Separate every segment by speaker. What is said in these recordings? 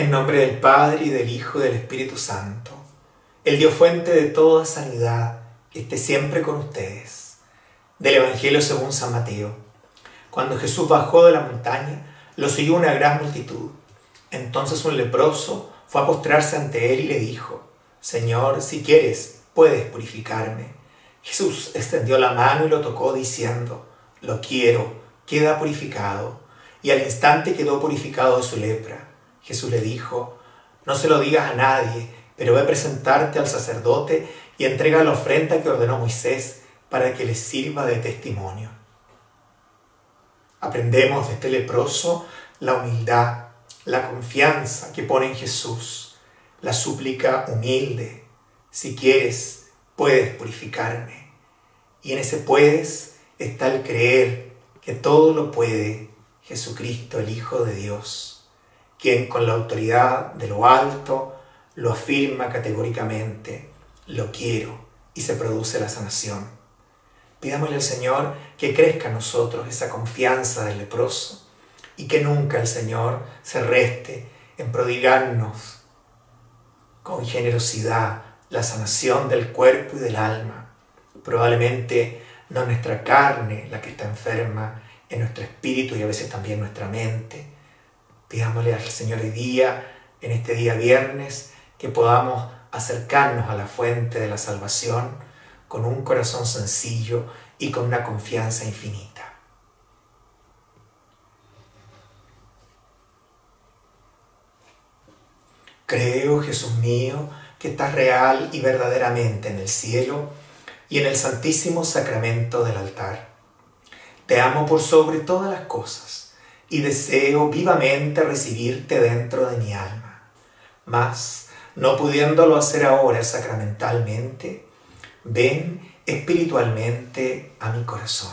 Speaker 1: En nombre del Padre, y del Hijo, y del Espíritu Santo, el Dios fuente de toda sanidad, esté siempre con ustedes. Del Evangelio según San Mateo. Cuando Jesús bajó de la montaña, lo siguió una gran multitud. Entonces un leproso fue a postrarse ante él y le dijo: Señor, si quieres, puedes purificarme. Jesús extendió la mano y lo tocó, diciendo: Lo quiero, queda purificado. Y al instante quedó purificado de su lepra. Jesús le dijo: No se lo digas a nadie, pero ve a presentarte al sacerdote y entrega la ofrenda que ordenó Moisés para que les sirva de testimonio. Aprendemos de este leproso la humildad, la confianza que pone en Jesús, la súplica humilde: si quieres, puedes purificarme. Y en ese puedes está el creer que todo lo puede Jesucristo, el Hijo de Dios, quien con la autoridad de lo alto lo afirma categóricamente: lo quiero, y se produce la sanación. Pidámosle al Señor que crezca en nosotros esa confianza del leproso y que nunca el Señor se reste en prodigarnos con generosidad la sanación del cuerpo y del alma. Probablemente no nuestra carne la que está enferma, en nuestro espíritu y a veces también nuestra mente. Pidámosle al Señor hoy día, en este día viernes, que podamos acercarnos a la fuente de la salvación con un corazón sencillo y con una confianza infinita. Creo, Jesús mío, que estás real y verdaderamente en el cielo y en el santísimo sacramento del altar. Te amo por sobre todas las cosas y deseo vivamente recibirte dentro de mi alma. Mas, no pudiéndolo hacer ahora sacramentalmente, ven espiritualmente a mi corazón.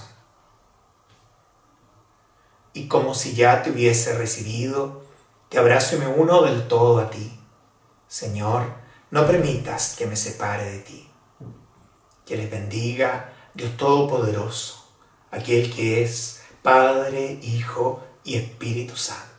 Speaker 1: Y como si ya te hubiese recibido, te abrazo y me uno del todo a ti. Señor, no permitas que me separe de ti. Que les bendiga Dios Todopoderoso, aquel que es Padre, Hijo y Espíritu Santo.